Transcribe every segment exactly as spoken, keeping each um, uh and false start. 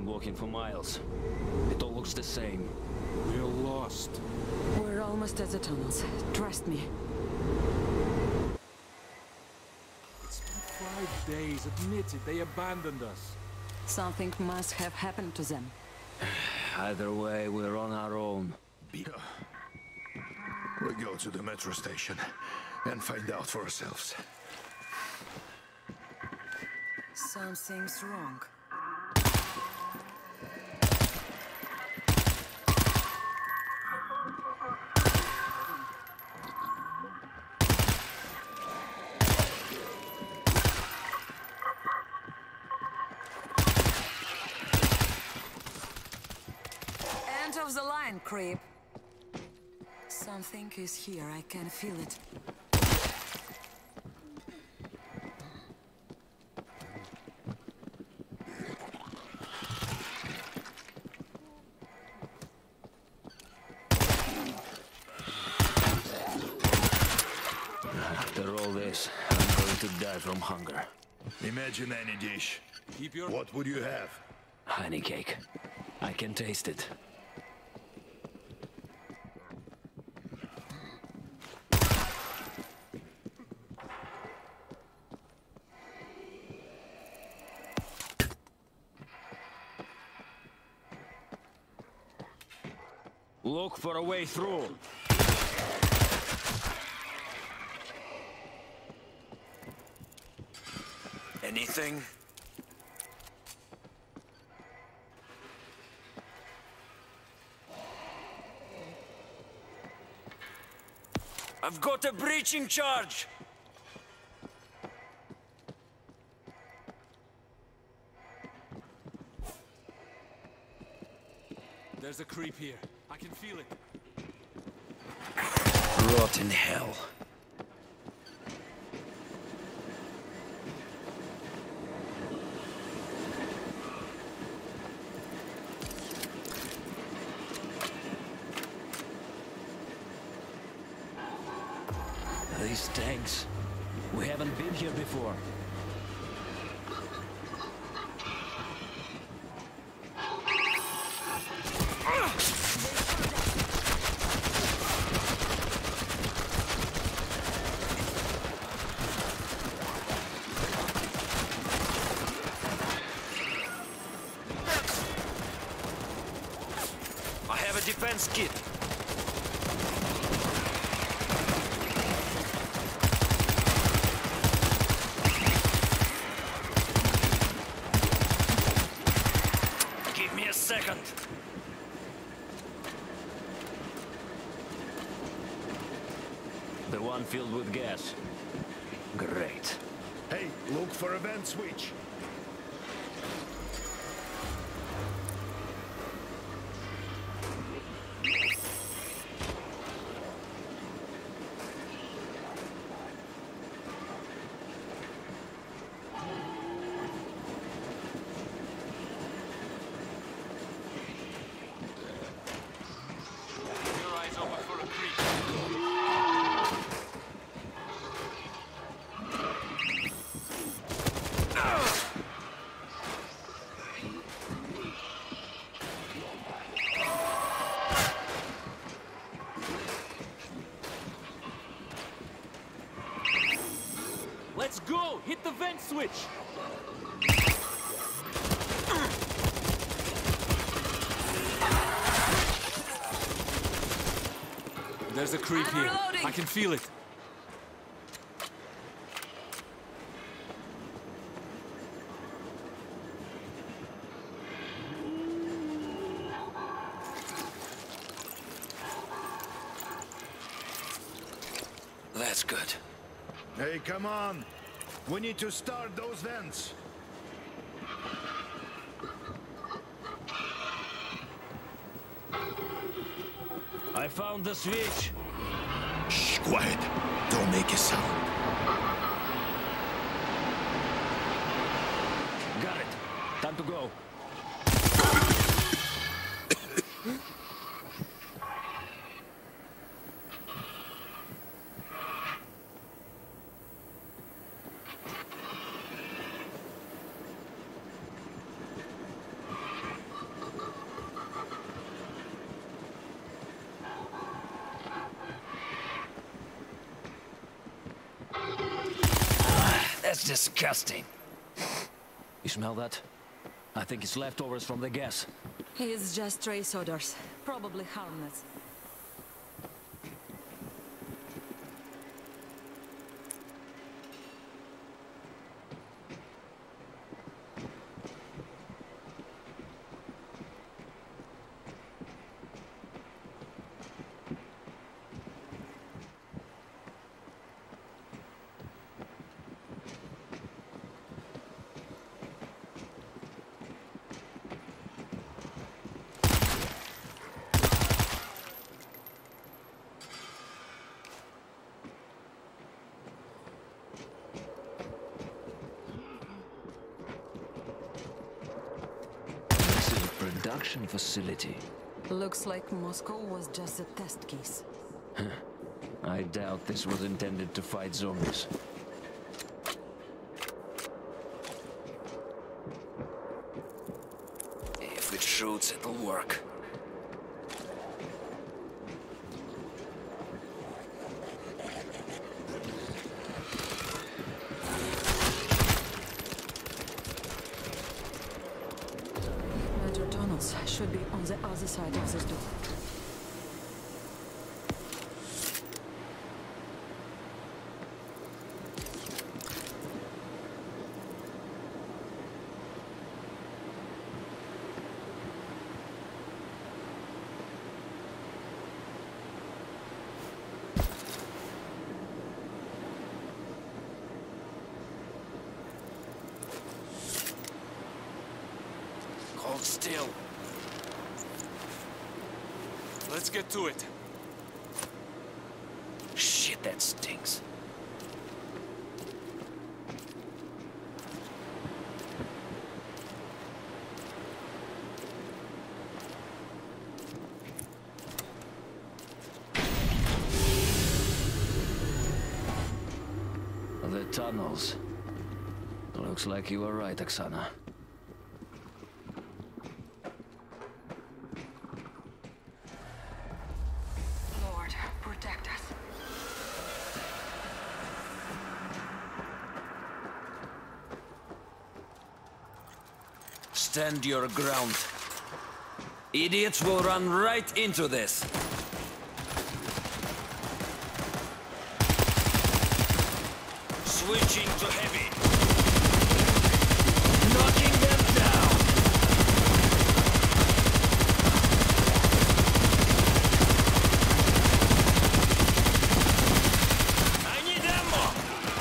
than walking for miles. It all looks the same. We're lost. We're almost at the tunnels. Trust me. It's been five days. Admit it. They abandoned us. Something must have happened to them. Either way, we're on our own. We go to the metro station and find out for ourselves. Something's wrong. End of the line, creep. Something is here, I can feel it. After all this, I'm going to die from hunger. Imagine any dish. Keep your... What would you have? Honey cake. I can taste it. Look for a way through. Anything? I've got a breaching charge! There's a creep here. I can feel it. Rotten hell. These tanks. We haven't been here before. I have a defense kit. Give me a second. The one filled with gas. Great. Hey, look for a vent switch. Your eyes open for a creep. Let's go! Hit the vent switch! There's a creep I'm here. reloading. I can feel it. That's good. Hey, come on. We need to start those vents. I found the switch. Shh, quiet. Don't make a sound. Got it. Time to go. That's disgusting. You smell that? I think it's leftovers from the gas. It's just trace odors. Probably harmless. Production facility. Looks like Moscow was just a test case. I doubt this was intended to fight zombies. If it shoots, it'll work. Should be on the other side of this door. Hold still. Let's get to it. Shit, that stinks. The tunnels. Looks like you were right, Oksana. Stand your ground. Idiots will run right into this. Switching to heavy. Knocking them down. I need ammo.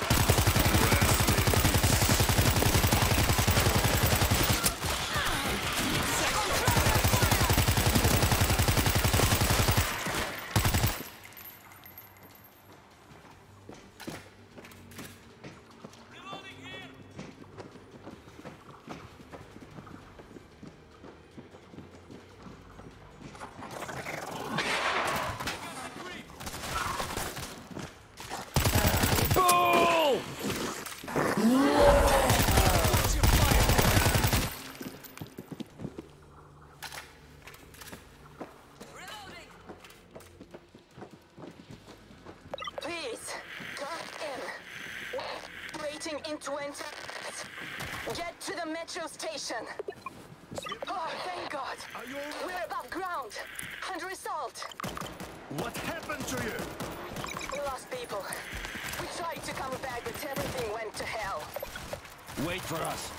Into enter. Get to the metro station. Oh, thank God. Are you We're above ground. Under assault. What happened to you? We lost people. We tried to come back, but everything went to hell. Wait for us.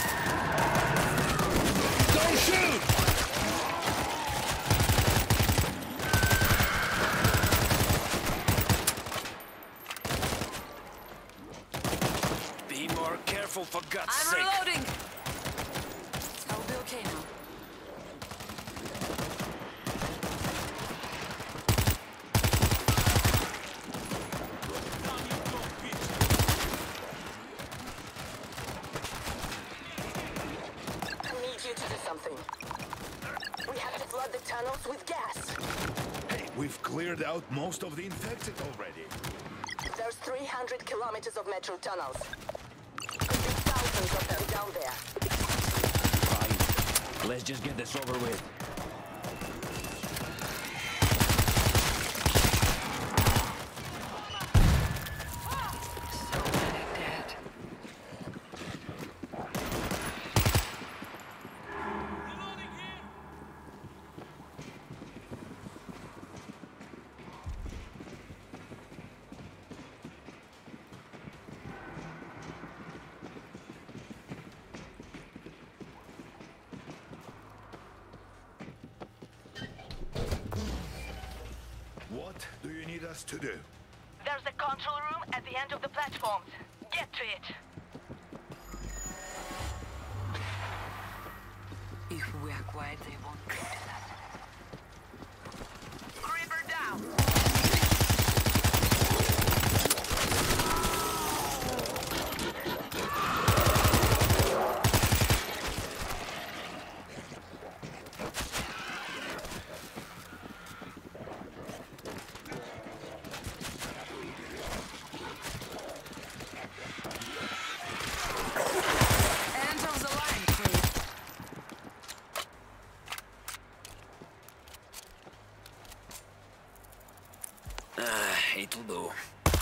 Don't shoot! For God's I'm sake. reloading! I'll be okay now. I need you to do something. We have to flood the tunnels with gas. Hey, we've cleared out most of the infected already. There's three hundred kilometers of metro tunnels. Thousands of them down there. Fine. Let's just get this over with. So many dead. us to do? There's a control room at the end of the platforms. Get to it. If we are quiet, they won't notice us. Creeper down. End of the line, crew. Ah, it'll do.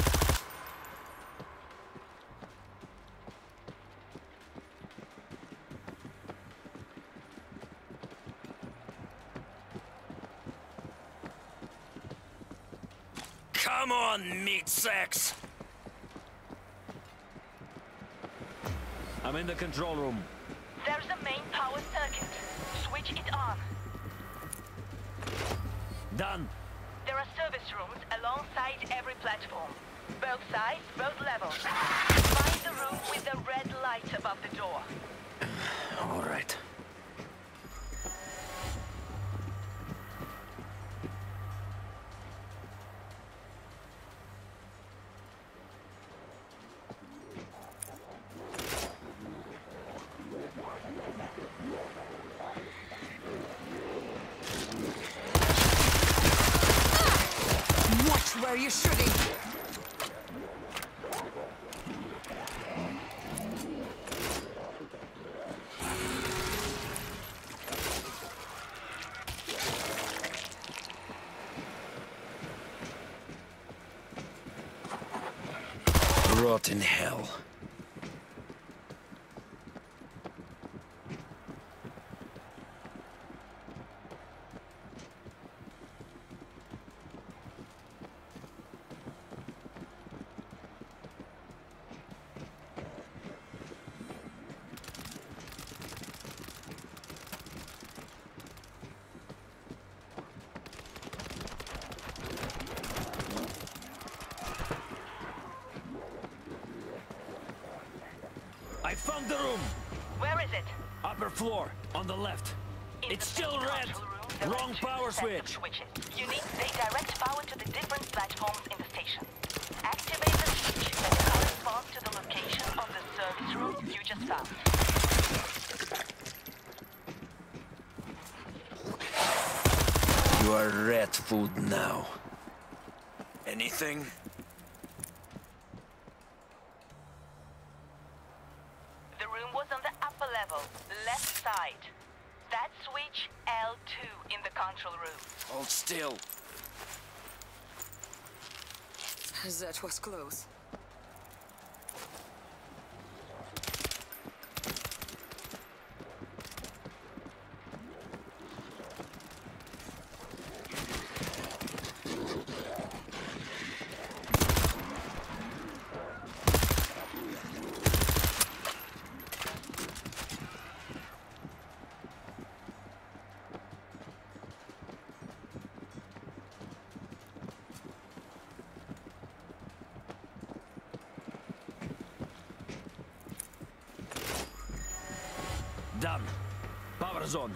Come on, meat sacks! I'm in the control room. There's a main power circuit. Switch it on. Done. There are service rooms alongside every platform. Both sides, both levels. Find the room with the red light above the door. All right. Watch where you're shooting. Rot in hell. I found the room! Where is it? Upper floor, on the left. In It's the still main red! control room, there are Wrong two power sets of switch! switches. You need they direct power to the different platforms in the station. Activate the switch that corresponds to the location of the service room you just found. You are rat food now. Anything? The room was on the upper level, left side. That switch L two in the control room. Hold still. That was close. Done. Power zone.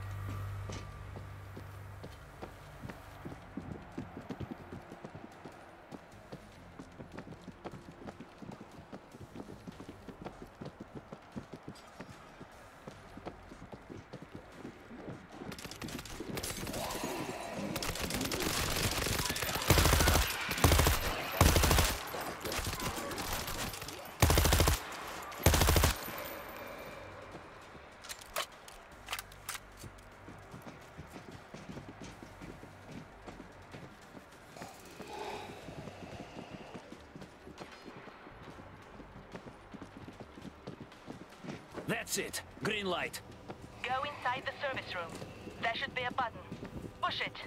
That's it. Green light. Go inside the service room. There should be a button. Push it.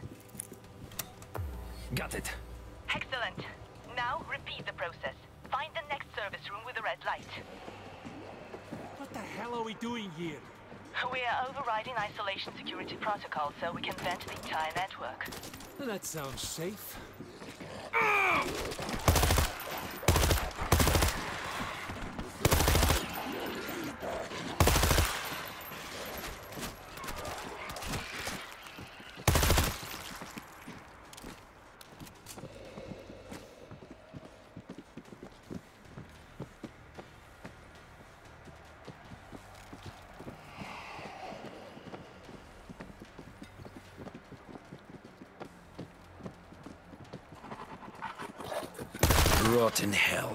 Got it. Excellent. Now repeat the process. Find the next service room with the red light. What the hell are we doing here? We are overriding isolation security protocol so we can vent the entire network. That sounds safe. Rotten hell.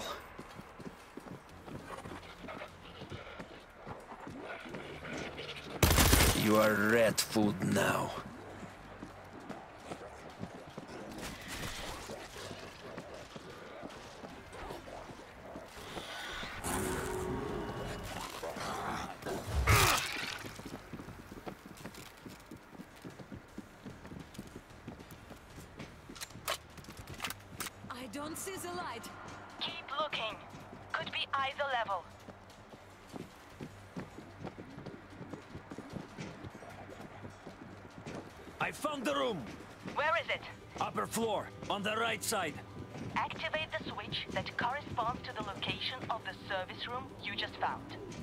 You are rat food now. I don't see the light. Keep looking. Could be either level. I found the room! Where is it? Upper floor, on the right side. Activate the switch that corresponds to the location of the service room you just found.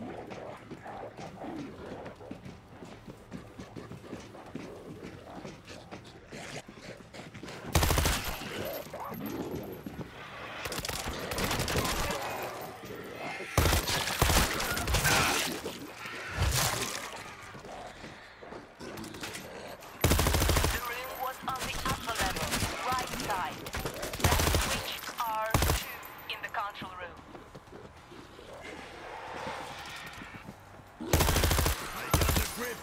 The room was on the upper level, right side. That's switch R two in the control room. I got the grip.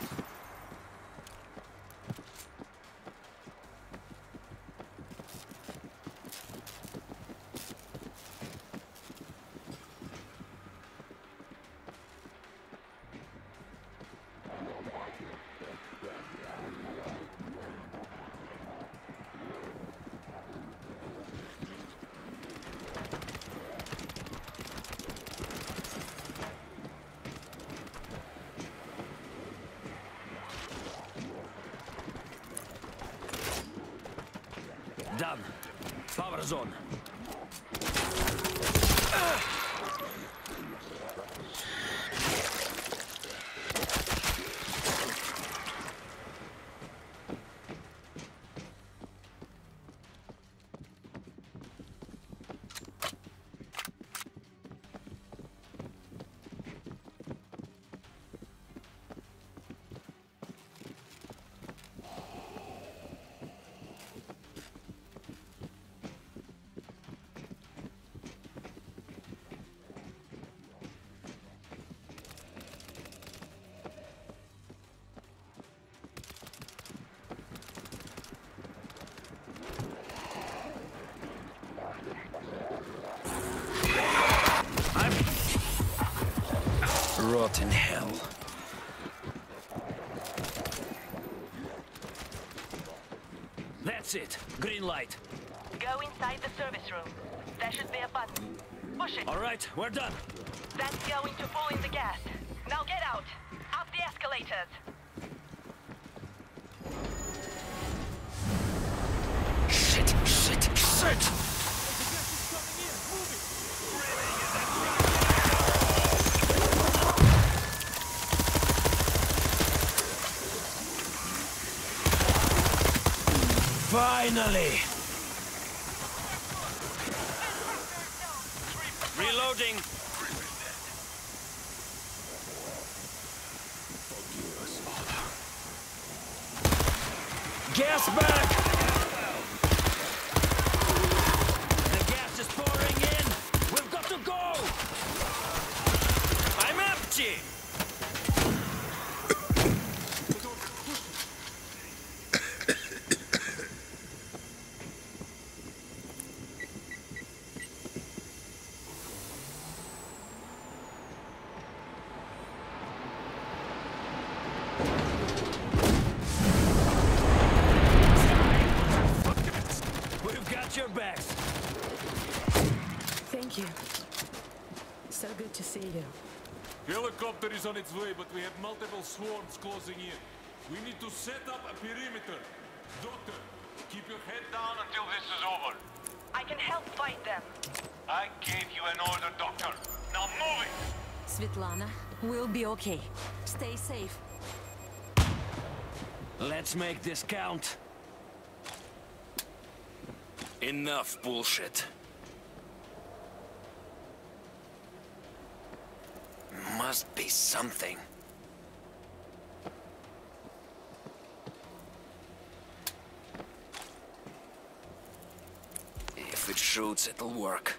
Done. Power zone. Rotten hell. That's it. Green light. Go inside the service room. There should be a button. Push it. All right, we're done. That's going to pull in the gas. Now get out. Up the escalators. Shit, shit, shit! Finally! Reloading! Gas back! The gas is pouring in! We've got to go! I'm empty! Your backs. Thank you. So good to see you. Helicopter is on its way, but we have multiple swarms closing in. We need to set up a perimeter. Doctor, keep your head down until this is over. I can help fight them. I gave you an order, Doctor. Now move it! Svetlana, we'll be okay. Stay safe. Let's make this count. Enough bullshit. Must be something. If it shoots, it'll work.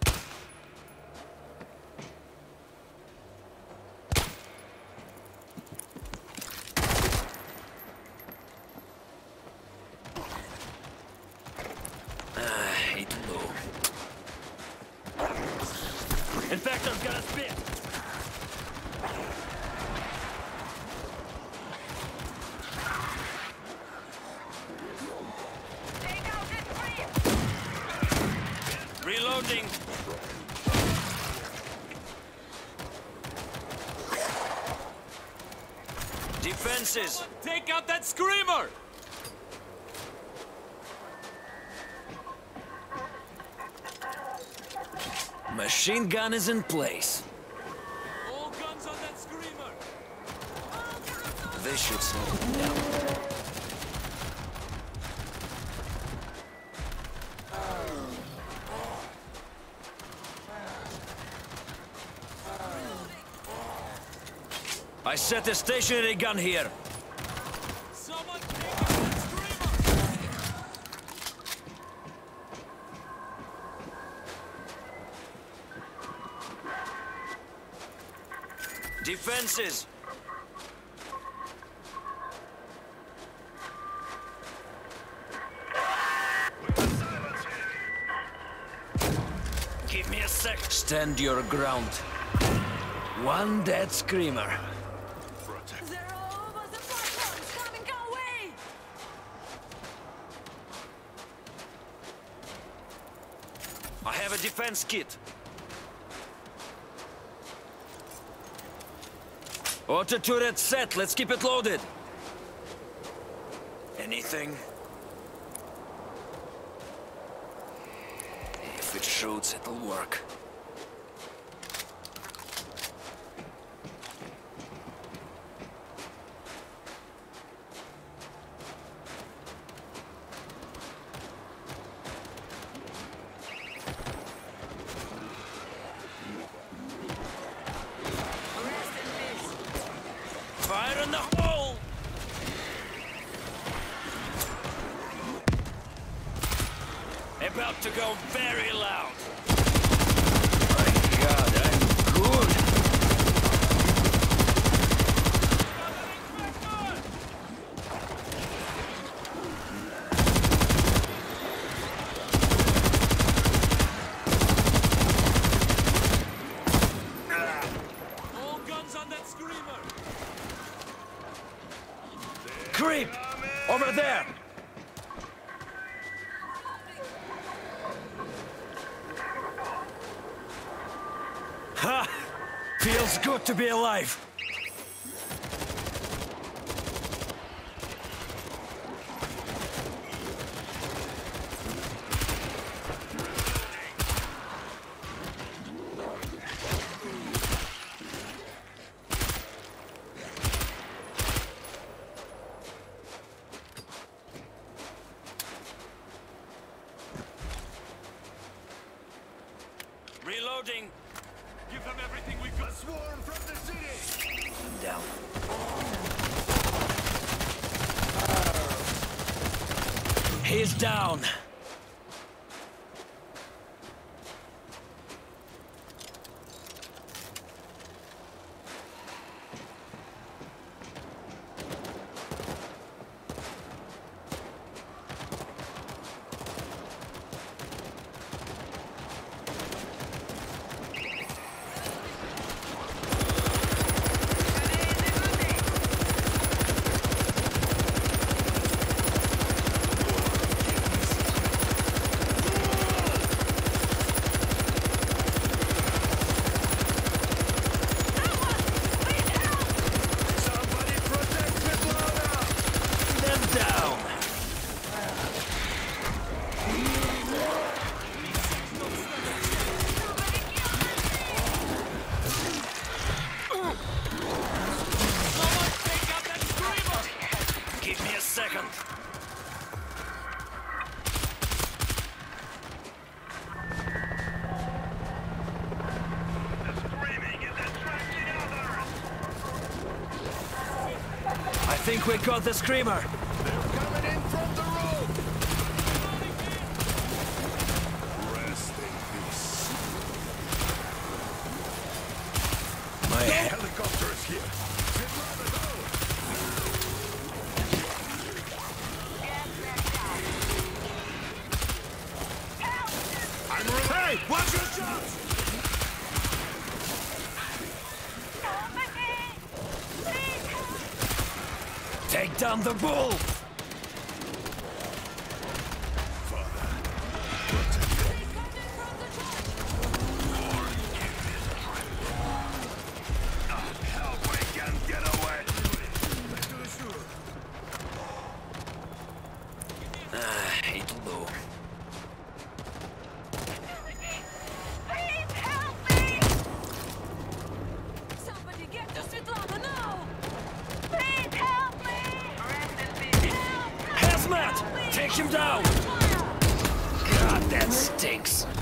Infector's got a spit! Take out this free! Reloading! Defenses! Take out that screamer! Machine gun is in place. All guns on that screamer! This should slow them down. I set a stationary gun here. Someone take out that screamer! Defenses! Give me a sec. Stand your ground. One dead screamer. They're all over the platforms! Coming our way! I have a defense kit. Auto turret set. Let's keep it loaded. Anything? If it shoots, it'll work. Fire in the hole! About to go very loud. My God, I'm good. All guns on that screamer! Creep! Over there! Ha! Feels good to be alive! Reloading! Give them everything we got! Swarm from the city! Down. He's down. think we got the screamer. They're coming in from the road! Rest in peace. My The helicopter is here. Svetlana, go! I'm ready. Hey, watch your shots! Take down the bull! Help, we can get away! Back to the shore. Ah, it'll do. Please help me! Somebody get to Svetlana now! Please help me! Rest in peace. Help! Hazmat! Take him down! God, that stinks.